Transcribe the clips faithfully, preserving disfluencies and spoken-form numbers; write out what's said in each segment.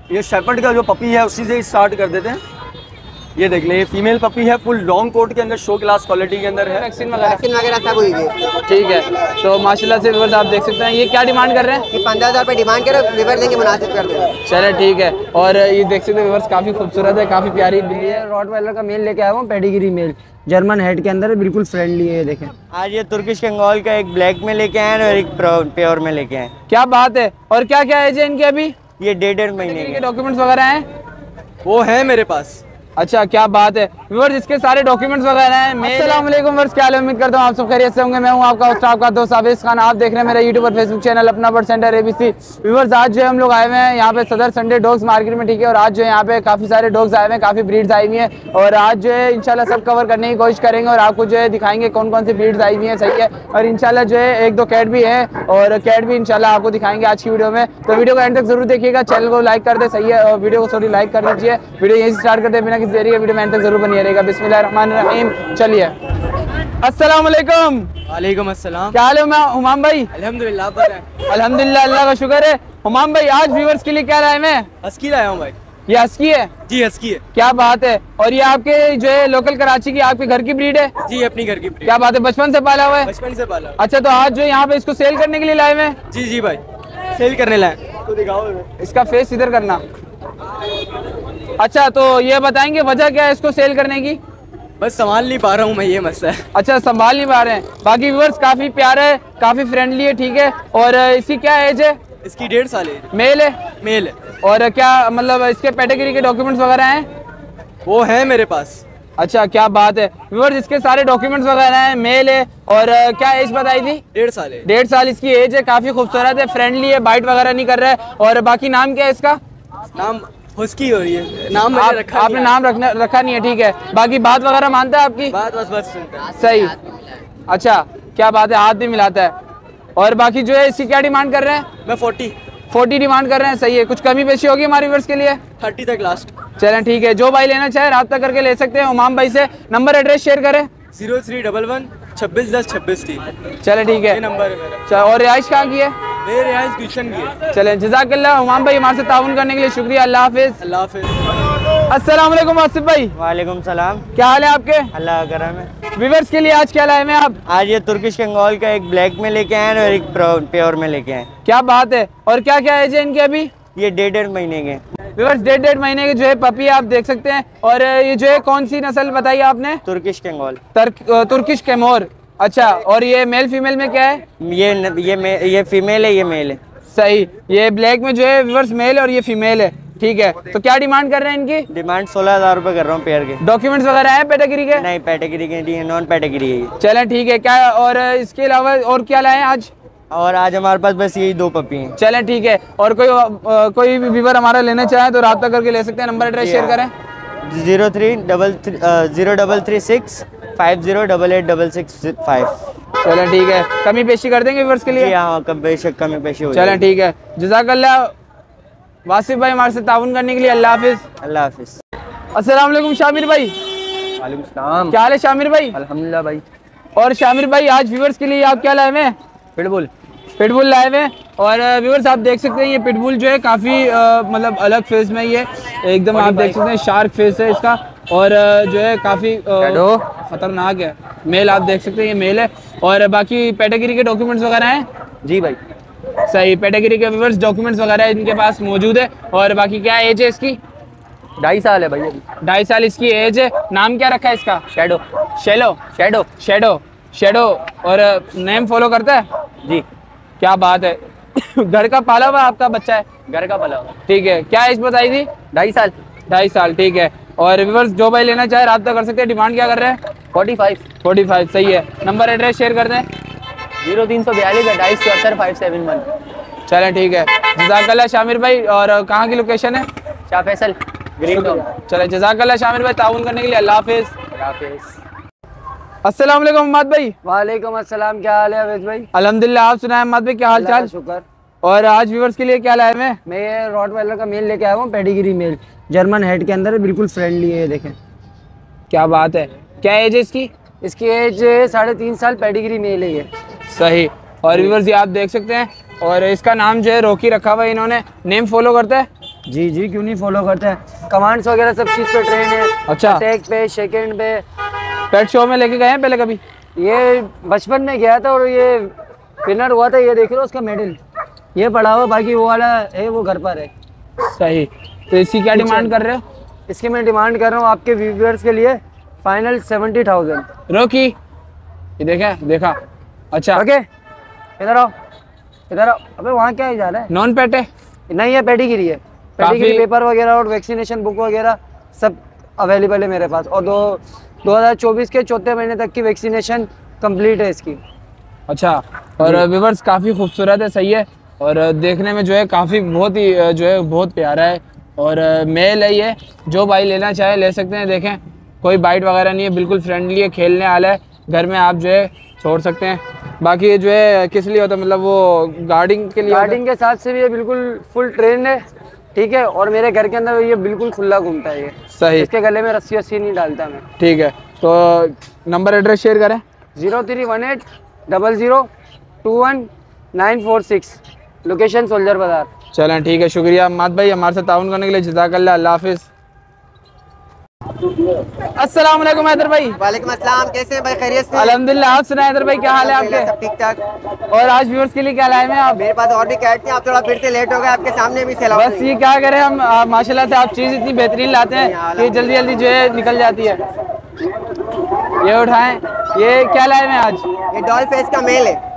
ये शेपर्ड का जो पपी है उसी से स्टार्ट कर देते हैं। ये देख ले, ये फीमेल पपी है, फुल लॉन्ग कोट के अंदर, शो क्लास क्वालिटी के अंदर है। वैक्सीन वगैरह वैक्सीन वगैरह सब हुई है। ठीक है, तो माशाल्लाह से व्यूअर्स आप देख सकते हैं। ये क्या डिमांड कर रहे हैं? ये पंद्रह हज़ार रुपये डिमांड करो, रिवर देंगे, मुनासिब कर देंगे। चले ठीक है। और ये देख सकते हैं व्यूअर्स, काफ़ी खूबसूरत है, काफ़ी प्यारी बिल्ली है। रॉटवाइलर का मेल लेके आया हूँ, पेडिग्री मेल, जर्मन हेड के अंदर, बिल्कुल फ्रेंडली है। देखें, आज ये तुर्किश कंगोल का एक ब्लैक में लेके आए और एक प्योर में लेके आए। क्या बात है। और क्या क्या एज है इनकी अभी? ये डेढ़ डेढ़ महीने के डॉक्यूमेंट्स वगैरह हैं? वो है मेरे पास। अच्छा, क्या बात है। व्यूअर्स इसके सारे डॉक्यूमेंट्स वगैरह हैं। अस्सलाम वालेकुम व्यूअर्स, क्या हाल है? उम्मीद करता हूँ आप सब खैरियत से होंगे। मैं हूँ आपका होस्ट, आपका दोस्त आवेश खान। आप देख रहे हैं मेरा यूट्यूब और फेसबुक चैनल अपना बर्ड सेंटर एबीसी। व्यूअर्स आज जो है हम लोग आए हुए हैं यहाँ पे सदर संडे डॉग्स मार्केट में, ठीक है। और आज जो है यहाँ पे काफ़ी सारे डॉग्स आए हुए हैं, काफ़ी ब्रीड्स आई हुई हैं। और आज जो है इंशाल्लाह सब कवर करने की कोशिश करेंगे और आपको जो है दिखाएंगे कौन कौन सी ब्रीड्स आई हुई हैं, सही है। और इंशाल्लाह जो है एक दो कैट भी है और कैट भी इंशाल्लाह आपको दिखाएंगे आज की वीडियो में। तो वीडियो को एंड तक जरूर देखिएगा, चैनल को लाइक कर दे, सही है। और वीडियो को थोड़ी लाइक कर दीजिए। वीडियो यहीं से स्टार्ट करते हैं बिना किसी देरी के, वीडियो में एंड तक जरूर बनी रहेगा। बिस्मिल्लाहिर्रहमानिर्रहीम, चलिए। अस्सलाम वालेकुम। वालेकुम अस्सलाम। क्या हाल है हुमाम भाई? अल्हम्दुलिल्लाह, बताएं। अल्हम्दुलिल्लाह, अल्लाह का शुक्र है। हुमाम भाई आज व्यूअर्स के लिए क्या लाए मैं? हस्की लाया हूँ भाई। ये हस्की है? जी हस्की है। क्या बात है। और ये आपके जो है लोकल कराची की आपके घर की ब्रीड है? जी अपनी घर की ब्रीड। क्या बात है, बचपन से पाला हुआ है? बचपन से पाला। अच्छा, तो आज जो यहाँ पे इसको सेल करने के लिए लाए हुए? जी जी भाई, सेल करने लाए। तो दिखाओ इसका फेस इधर करना। अच्छा, तो ये बताएंगे वजह क्या है इसको सेल करने की? बस संभाल नहीं पा रहा हूँ मैं, ये मसला है। अच्छा, संभाल नहीं पा रहे हैं। बाकी व्यूअर्स काफी प्यारा है, काफी फ्रेंडली है, ठीक है। और इसकी क्या एज है? इसकी डेढ़ साल है। मेल है? मेल है। और क्या मतलब इसके पेडिग्री के डॉक्यूमेंट्स वगैरह हैं? वो है मेरे पास। अच्छा, क्या बात है। व्यूअर्स इसके सारे डॉक्यूमेंट्स वगैरह हैं, मेल है। और क्या एज बताई थी? डेढ़ साल है। डेढ़ साल इसकी एज है, काफी खूबसूरत है, फ्रेंडली है, बाइट वगैरह नहीं कर रहा है। और बाकी नाम क्या है इसका? नाम हस्की हो रही है। नाम मैंने आप, रखा आपने नाम रखना रखा नहीं है, ठीक है। बाकी बात वगैरह मानता है आपकी? बात बस बस सुनता है। सही। अच्छा, क्या बात है, हाथ भी मिलाता है। और बाकी जो है इसकी क्या डिमांड कर रहे हैं? मैं फोर्टी फोर्टी डिमांड कर रहे हैं, सही है। कुछ कमी पेशी होगी हमारे व्यूअर्स के लिए? थर्टी तक लास्ट। चलें ठीक है, जो भाई लेना चाहे राब्ता करके ले सकते हैं हुमाम भाई से। नंबर एड्रेस शेयर करें। जीरो थ्री डबल वन छब्बीस दस छब्बीस तीन। चले ठीक है, ये नंबर है मेरा। चल, और रिहाइश कहाँ की है? मेरे रिहाइश गुलशन की है। चलें, जज़ाकल्लाह हुमाम भाई, हमारे से ताउन करने के लिए शुक्रिया। अल्लाह हाफिज़। अल्लाह हाफिज़। अस्सलाम वालेकुम आसिफ भाई। वालेकुम सलाम। क्या हाल है आपके? अल्लाह का करम है। व्यूअर्स के लिए आज क्या लाए हैं आप? आज ये तुर्किश कंगोल का एक ब्लैक में लेके आए और एक प्योर में लेके आए। क्या बात है। और क्या क्या एज है इनके अभी? ये डेढ़ डेढ़ महीने के। व्यूअर्स डेढ़ डेढ़ महीने के जो है पपी आप देख सकते हैं। और ये जो है कौन सी नस्ल बताई आपने? Turkish Kangal. तुर्किश कैमोर। अच्छा, और ये मेल फीमेल में क्या है? ये न, ये मे, ये फीमेल है, ये मेल है। सही। ये ब्लैक में जो है व्यूअर्स मेल और ये फीमेल है, ठीक है। तो क्या डिमांड कर रहे हैं इनकी? डिमांड सोलह हजार रुपये कर रहा हूँ पेयर के। डॉक्यूमेंट्स वगैरह हैं पेडिग्री के? नहीं, पेडिग्री के, नॉन पेडिग्री है ये। चलें ठीक है। क्या और इसके अलावा और क्या लाए हैं आज? और आज हमारे पास बस यही दो पपी हैं। चलें ठीक है। और कोई आ, कोई भी व्यूअर हमारा लेना चाहे तो राब्ता करके ले सकते हैं। नंबर एड्रेस शेयर करें। Zero three double three zero double three six five zero double eight double six five. चलें ठीक है, कमी पेशी कर देंगे व्यूअर्स के लिए? हाँ, कब बेशक कमी पेशी हो। चलें ठीक है, जज़ाकल्लाह वासिफ भाई हमारे से ताउन करने के लिए। अल्लाह हाफिज़। अल्लाह हाफिज़। अस्सलाम वालेकुम शामिर भाई। वालेकुम सलाम। क्या हाल है शामिर भाई? अल्हम्दुलिल्लाह भाई। और शामिर भाई आज व्यूअर्स के लिए आप क्या लाए हैं? पिटबुल। पिटबुल लाए हुए हैं। और व्यूअर्स आप देख सकते हैं ये पिटबुल जो है काफ़ी मतलब अलग फेस में, ये एकदम आप देख सकते हैं शार्क फेस है इसका। और जो है काफ़ी खतरनाक है। मेल आप देख सकते हैं, ये मेल है। और बाकी पेडिग्री के डॉक्यूमेंट्स वगैरह हैं? जी भाई। सही, पेडिग्री के व्यूअर्स डॉक्यूमेंट्स वगैरह इनके पास मौजूद है। और बाकी क्या एज है इसकी? ढाई साल है भाई अभी। ढाई साल इसकी एज है। नाम क्या रखा है इसका? शेडो। शेलो। शेडो। शेडो। शेडो। और नेम फॉलो करता है? जी। क्या बात है। घर का पाला हुआ आपका बच्चा है? घर का पला हुआ। ठीक है। क्या एज बताई थी? ढाई साल। ढाई साल, ठीक है। और व्यूअर्स जो भाई लेना चाहे राब्ता कर सकते हैं। डिमांड क्या कर रहे हैं? Forty five. फोर्टी फाइव, सही है। नंबर एड्रेस शेयर कर दें। जीरो तीन सौ बयालीस अट्ठाईस चौहत्तर फाइव सेवन वन। चलें ठीक है, जज़ाकल्लाह शामिर भाई। और कहाँ की लोकेशन है? Shah Faisal Green Town. चलें, जज़ाकल्लाह शामिर भाई ताउन करने के लिए। अल्लाह हाफिज़। अस्सलाम वालेकुम अहमद भाई। वालेकुम अस्सलाम। क्या हाल है अवेश भाई? अल्हम्दुलिल्लाह, आप सुनाए अहमद भाई, क्या हाल चाल? शुक्र। और आज व्यूअर्स के लिए क्या लाए हैं? मैं ये रॉटवाइलर का मेल लेके आया हूँ, पेडिग्री मेल, जर्मन हेड के अंदर, बिल्कुल फ्रेंडली है। ये देखें, क्या बात है। क्या एज है इसकी? इसकी एज साढ़े तीन साल, पेडिग्री मेल है ये। सही। और व्यूअर्स ये आप देख सकते हैं। और इसका नाम जो है रॉकी रखा हुआ है इन्होंने। नेम फॉलो करता है? जी जी, क्यों नहीं फॉलो करते हैं, कमांड्स वगैरह सब चीज़ पे ट्रेन है। अच्छा। अटैक पे, सेकंड पे। पेट शो में लेके गए हैं पहले कभी? ये बचपन में गया था और ये विनर हुआ था। ये देख लो उसका मेडल ये पड़ा हुआ, बाकी वो वाला है वो घर पर है। सही। तो इसकी क्या डिमांड कर रहे हो? इसकी मैं डिमांड कर रहा हूँ आपके व्यूअर्स के लिए फाइनल सेवेंटी थाउजेंड। रोकी, ये देखा देखा। अच्छा, ओके, इधर आओ इधर आओ। अबे वहाँ क्या जा रहा है? नॉन पेट है? नहीं है, पेडिग्री है। पेडिग्री पेपर वगैरह और वैक्सीनेशन बुक वगैरह सब अवेलेबल है मेरे पास। और दो दो हज़ार चौबीस के चौथे महीने तक की वैक्सीनेशन कंप्लीट है इसकी। अच्छा। और व्यूअर्स काफ़ी खूबसूरत है, सही है। और देखने में जो है काफ़ी बहुत ही जो है बहुत प्यारा है। और मेल है ये, जो भाई लेना चाहे ले सकते हैं। देखें कोई बाइट वगैरह नहीं है, बिल्कुल फ्रेंडली है, खेलने वाला है, घर में आप जो है छोड़ सकते हैं। बाकी ये जो है किस लिए होता है, मतलब वो गार्डिंग के लिए? गार्डिंग के साथ से भी ये बिल्कुल फुल ट्रेन है, ठीक है। और मेरे घर के अंदर ये बिल्कुल खुला घूमता है ये। सही। इसके गले में रस्सी वस्सी नहीं डालता मैं। ठीक है, तो नंबर एड्रेस शेयर करें। Zero three one eight double zero two one nine four six, location Soldier Bazaar. चलें ठीक है, शुक्रिया मात भाई हमारे साथ ताउन करने के लिए। जज़ाकल्लाह, अल्लाह हाफिज़। अस्सलाम वालेकुम हैदर भाई। वालेकुम अस्सलाम, कैसे हैं भाई? खैरियत से? अल्हम्दुलिल्लाह। आप सुनाए हैदर भाई, क्या हाल है आपके? सब ठीक ठाक। और आज व्यूअर्स के लिए क्या लाए हैं आप? मेरे पास और भी कैट थी, आप थोड़ा फिर से लेट हो गए, आपके सामने भी सेल आउट बस ये क्या करें हम, आ, माशाल्लाह से आप चीज़ इतनी बेहतरीन लाते हैं कि जल्दी जल्दी जो है निकल जाती है। ये उठाएं, ये क्या लाए हैं आज? ये डॉल फेस का मेल है।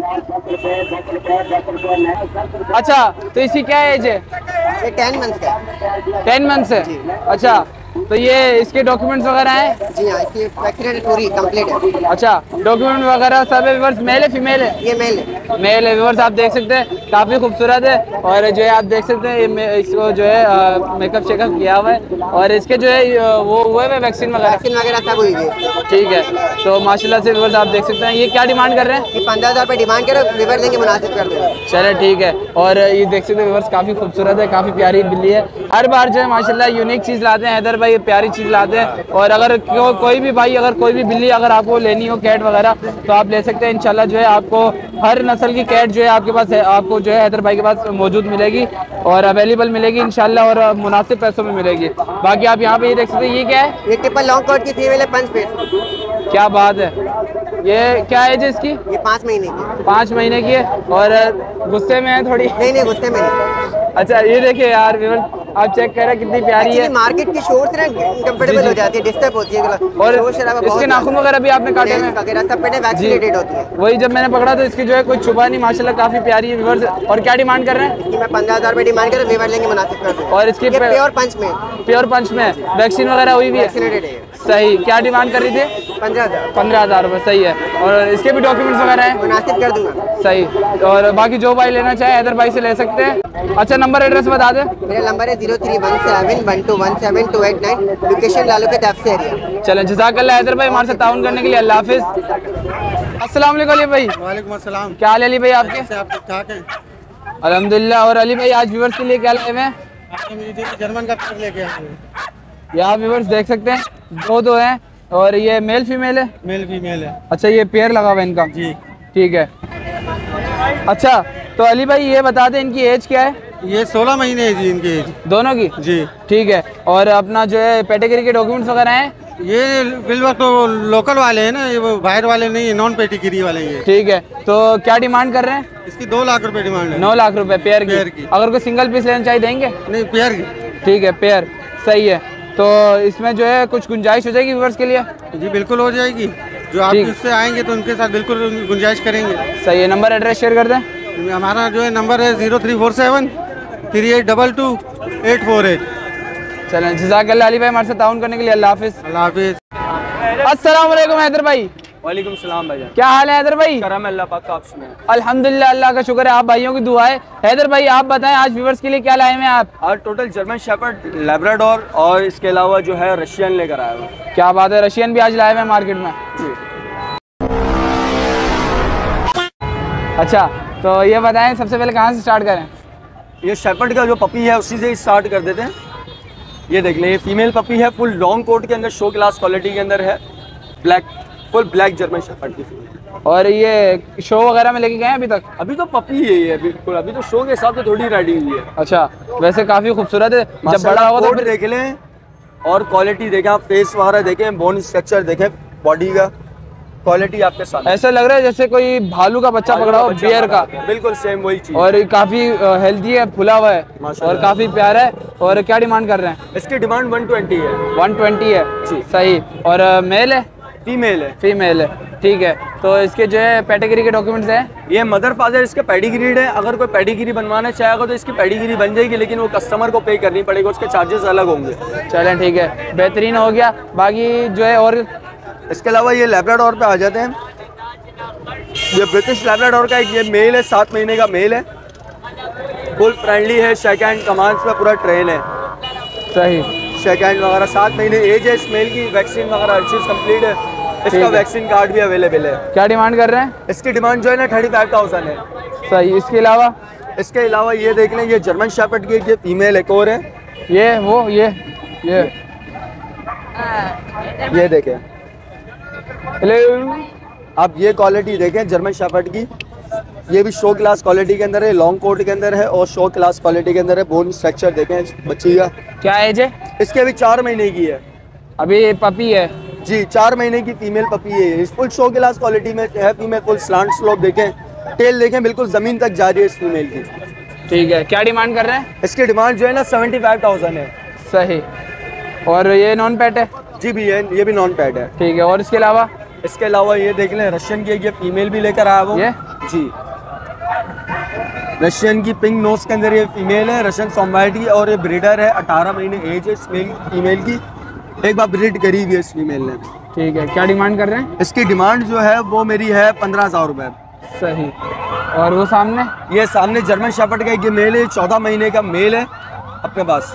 अच्छा, तो इसकी क्या एज है? ये टेन मंथ्स का है। टेन मंथ है। अच्छा, तो ये इसके डॉक्यूमेंट्स वगैरह हैं? जी हाँ, इसकी वैक्सीनेशन पूरी कंप्लीट है। अच्छा, डॉक्यूमेंट वगैरह सब है। व्यूअर्स मेल है फीमेल है? ये मेल है। मेल है। व्यूअर्स आप देख सकते हैं काफ़ी खूबसूरत है। और जो है आप देख सकते हैं ये इसको जो है मेकअप शेकअप किया हुआ है। और इसके जो है अ, वो हुए हुए वैक्सीन वगैरह? वैक्सीन वगैरह सब हुई है। ठीक है, तो माशाल्लाह से व्यूअर्स आप देख सकते हैं। ये क्या डिमांड कर रहे हैं? ये पंद्रह हज़ार रुपये डिमांड करो, रिवर देंगे, मुनासिब कर देंगे। चले ठीक है। और ये देख सकते हैं व्यूअर्स काफ़ी खूबसूरत है, काफ़ी प्यारी बिल्ली है। हर बार जो है माशाल्लाह यूनिक चीज़ लाते हैं हैदर भाई, प्यारी चीज़ लाते हैं। और अगर को, कोई भी भाई अगर कोई भी बिल्ली अगर आपको लेनी हो कैट वगैरह तो आप ले सकते हैं। इंशाल्लाह जो है आपको हर नस्ल की कैट जो है आपके पास है, आपको जो है हैदर भाई के पास मौजूद मिलेगी और अवेलेबल मिलेगी इंशाल्लाह, और मुनासिब पैसों में मिलेगी। बाकी आप यहाँ पे ये देख सकते हैं। ये क्या है? ये ट्रिपल लॉन्ग कोट की फीमेल है, पंच फेस। क्या बात है। ये क्या एज है इसकी? ये पाँच महीने की। पाँच महीने की है। और गुस्से में है थोड़ी? नहीं नहीं, गुस्से में नहीं। अच्छा, ये देखिए यार व्यूअर्स आप चेक करें कितनी प्यारी है। मार्केट की शोर से ना कंफर्टेबल हो जाती है, डिस्टर्ब होती है। और इसके नाखून वगैरह भी आपने काटे हैं? सब पेटे वैक्सीनेटेड होती है। वही जब मैंने पकड़ा तो इसकी जो है कुछ छुपा नहीं, माशाल्लाह काफी प्यारी है व्यूअर्स। और क्या डिमांड कर रहे हैं? इसकी मैं पंद्रह हजार रुपये डिमांड कर रिवर लेंगे, मुनासिब कर दूंगा। और इसकी प्योर पंच में प्योर पंच में वैक्सीन वगैरह हुई भी है? वैक्सीनेटेड है। सही। क्या डिमांड कर रही थी? पंद्रह हजार पंद्रह हजार रुपये। सही है। और इसके भी डॉक्यूमेंट्स वगैरह हैं? मुनासिब कर दूंगा। सही। और बाकी जो भाई लेना चाहे हैदर भाई से ले सकते हैं। अच्छा, नंबर एड्रेस बता दें। मेरा नंबर है zero three one seven one two one seven two eight nine, location Lalu के दफ्तर एरिया। चलें, जज़ाकल्लाह हैदर भाई हमारे साथ ताउन करने के लिए। अल्लाह हाफिज़। अस्सलाम वालेकुम अली भाई। वालेकुम अस्सलाम। क्या हाल है अली भाई आपके? कैसे आप ठीक ठाक हैं? अल्हम्दुलिल्लाह। और अली भाई आज व्यूअर्स के लिए क्या लाए हैं? जर्मन का पेयर लेके आए हैं। यहाँ व्यूअर्स देख सकते हैं दो दो हैं। और ये मेल फीमेल है? मेल फीमेल है। अच्छा, ये पेयर लगा हुआ है इनका? जी ठीक है। अच्छा, तो अली भाई ये बता दें इनकी एज क्या है? ये सोलह महीने है जी इनकी एज। दोनों की? जी ठीक है। और अपना जो है पेडिग्री के डॉक्यूमेंट्स वगैरह हैं? ये बिल्कुल तो लोकल वाले हैं ना, ये वो बाहर वाले नहीं है, नॉन पेडिग्री वाले हैं। ठीक है। तो क्या डिमांड कर रहे हैं? इसकी दो लाख रुपए डिमांड है। नौ लाख रुपए पेयर की? पेयर की। अगर कोई सिंगल पीस लेना चाहिए देंगे? नहीं, पेयर की। ठीक है, पेयर। सही है। तो इसमें जो है कुछ गुंजाइश हो जाएगी व्यूअर्स के लिए? जी बिल्कुल हो जाएगी। जो आप इससे आएंगे तो उनके साथ बिल्कुल गुंजाइश करेंगे। सही है। नंबर एड्रेस शेयर कर दें। हमारा जो है नंबर है zero three four seven three eight double two eight four eight. चलें, जज़ाकल्लाह अली भाई हमारे साथ ताउन करने के लिए। अल्लाह हाफिज़। अल्लाह हाफिज़। अस्सलाम वालेकुम हैदर भाई। वालेकुम सलाम भाईजान। क्या हाल है हैदर भाई? करम अल्लाह पाक का, आप सुनाएं। अल्हम्दुलिल्लाह, अल्लाह का शुक्र है, आप भाइयों की दुआ है। हैदर भाई आप बताएं आज व्यूअर्स के लिए क्या लाए हैं आप? और टोटल जर्मन शेफर्ड, लैब्राडोर और इसके अलावा जो है रशियन लेकर आया हूँ। क्या बात है, रशियन भी आज लाए हुए हैं मार्केट में? अच्छा, तो ये बताएं सबसे पहले कहाँ से स्टार्ट करें? ये शेफर्ड का जो पपी है उसी से स्टार्ट कर देते हैं। ये देख लें, ये फीमेल पपी है, फुल लॉन्ग कोट के अंदर, शो क्लास क्वालिटी के अंदर है, black, full black German shepherd की फीमेल। और ये शो वगैरह में लेके गए हैं अभी तक? अभी तो पपी है ये, बिल्कुल अभी तो शो के हिसाब से थोड़ी रेडी हुई है। अच्छा, वैसे काफी खूबसूरत है, जब बड़ा माशाल्लाह होगा तो कोट फिर देख लें और क्वालिटी देखें आप, फेस वगैरह देखें, बोन स्ट्रक्चर देखें, बॉडी का क्वालिटी आपके सामने। ऐसा लग रहा है जैसे कोई भालू का बच्चा पकड़ा हो, बच्चा बियर का। पकड़ा, बिल्कुल सेम वही चीज। और ये काफी हेल्दी है, फुला हुआ है माशाल्लाह। और काफी प्यारा है। और क्या डिमांड कर रहे हैं? इसकी डिमांड वन ट्वेंटी है। वन ट्वेंटी है जी। सही। और मेल है फीमेल है? फीमेल है, ठीक है। तो इसके जो है पेडिग्री के डॉक्यूमेंट्स हैं? ये मदर फादर इसके पेडिग्रीड है, अगर कोई पेडिग्री बनवाना चाहेगा तो इसकी पेडिग्री बन जाएगी, लेकिन वो कस्टमर को पे करनी पड़ेगी, उसके चार्जेस अलग होंगे। चलें ठीक है, बेहतरीन हो गया। बाकी जो है और इसके अलावा ये लैब्राडोर पे आ जाते हैं। ये ब्रिटिश लैब्राडोर का एक ये मेल है, सात महीने का मेल है, फुल फ्रेंडली है, शेक हैंड कमांड्स पे पूरा ट्रेन है, सही शेक हैंड वगैरह, सात महीने एज है, स्मेल की वैक्सीन वगैरह हर चीज़ कंप्लीट है, इसका वैक्सीन कार्ड भी अवेलेबल है। क्या डिमांड कर रहे हैं? इसकी डिमांड जो है ना थर्टी फाइव थाउजेंड है। सही। इसके अलावा इसके अलावा ये देख लें, ये जर्मन शेफर्ड की ये फीमेल एक और है, ये वो ये ये ये देखें हेलो, आप, ये क्वालिटी देखें जर्मन शेफर्ड की, ये भी शो क्लास क्वालिटी के अंदर है, लॉन्ग कोट के अंदर है और शो क्लास क्वालिटी के अंदर है। बोन स्ट्रक्चर देखें इस बच्ची का, क्या एज है? इसके अभी चार महीने की है। अभी पपी है? जी, चार महीने की फीमेल पपी है। इस फुल शो क्लास क्वालिटी में है फीमेल, फुल स्लांट स्लोप देखें, टेल देखें बिल्कुल जमीन तक जा रही है इस फीमेल की। ठीक है, क्या डिमांड कर रहे हैं? इसकी डिमांड जो है ना सेवेंटी फाइव थाउजेंड है। सही। और ये नॉन पेट है? जी भी है, ये भी नॉन पैड है। ठीक है। और इसके अलावा? इसके अलावा ये देख लें, रशियन की ये फीमेल भी लेकर आया वो। ये? जी, रशियन की पिंक नोज के अंदर ये फीमेल है, रशियन सॉम्बाइट की, और ये ब्रीडर है, अठारह महीने एज है इसमें फीमेल की, एक बार ब्रीड करी हुई है इस फीमेल ने। ठीक है, क्या डिमांड कर रहे हैं? इसकी डिमांड जो है वो मेरी है पंद्रह हज़ार रुपये। सही। और वो सामने? ये सामने जर्मन शेफर्ड का एक ये मेल है, चौदह महीने का मेल है अपने पास।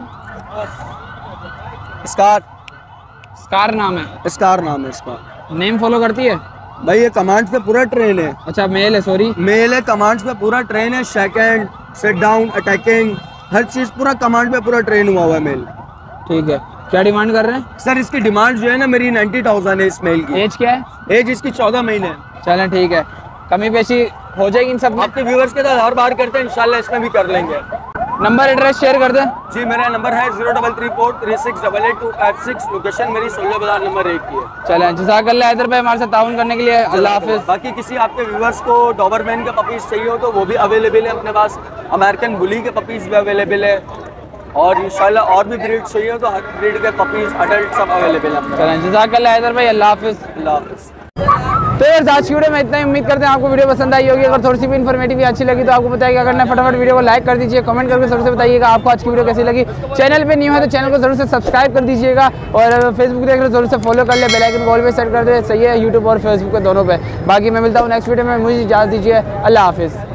स्कार स्कार नाम है? स्कार नाम है इसका। नेम फॉलो करती है? भाई ये कमांड्स पे पूरा ट्रेन है। अच्छा, मेल है, सॉरी मेल है, कमांड्स पे पूरा ट्रेन है, सेकंड, सिट डाउन, अटैकिंग, हर चीज़ पूरा कमांड पे पूरा ट्रेन हुआ हुआ है मेल। ठीक है, क्या डिमांड कर रहे हैं? सर इसकी डिमांड जो है ना मेरी नाइन्टी थाउजेंड है इस मेल की। एज क्या है? एज इसकी चौदह महीने है। चलें ठीक है, कमी पेशी हो जाएगी इन सब में? आपके व्यूवर्स के साथ हर बार करते हैं, इंशाल्लाह इसमें भी कर लेंगे। नंबर एड्रेस शेयर कर दें। जी, मेरा नंबर है zero double three four three six double eight two five six, location मेरी सोलह बाजार नंबर एक की है। चलें, जज़ाकल्लाह हैदर भाई हमारे साथ ताउन करने के लिए, अल्लाह हाफिज़। बाकी किसी आपके व्यूवर्स को डॉबरमैन के पपीज़ चाहिए हो तो वो भी अवेलेबल है अपने पास, अमेरिकन बुली के पपीज़ भी अवेलेबल है, और इंशाल्लाह और भी ब्रीड चाहिए हो तो हर ब्रीड के पपीज़ अडल्ट सब अवेलेबल है। चलें, जज़ाकल्लाह हैदर भाई, अल्लाह हाफिज़। अल्लाह हाफिज़। तो यार आज की वीडियो में इतना ही, उम्मीद करते हैं आपको वीडियो पसंद आई होगी। अगर थोड़ी सी भी इन्फॉर्मेटिव अच्छी लगी तो आपको बताइए क्या करना है, फटाफट वीडियो को लाइक कर दीजिए, कमेंट करके जरूर से बताइएगा आपको आज की वीडियो कैसी लगी। चैनल पे न्यू है तो चैनल को जरूर से सब्सक्राइब कर दीजिएगा, और फेसबुक देख रहे हो जरूर से फॉलो कर ले, बेल आइकन कॉल पे सेट कर दे, सही है यूट्यूब और फेसबुक पे दोनों पे। बाकी मैं मिलता हूँ नेक्स्ट वीडियो में, मुझे इजाज़त दीजिए, अल्लाह हाफिज़।